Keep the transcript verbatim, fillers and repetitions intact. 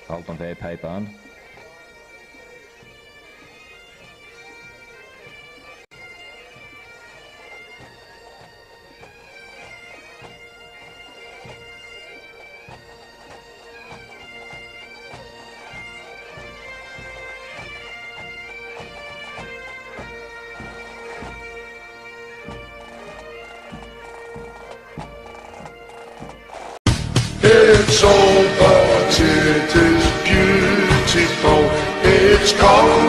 Altnaveigh pipe on. It's old, but it is beautiful. It's called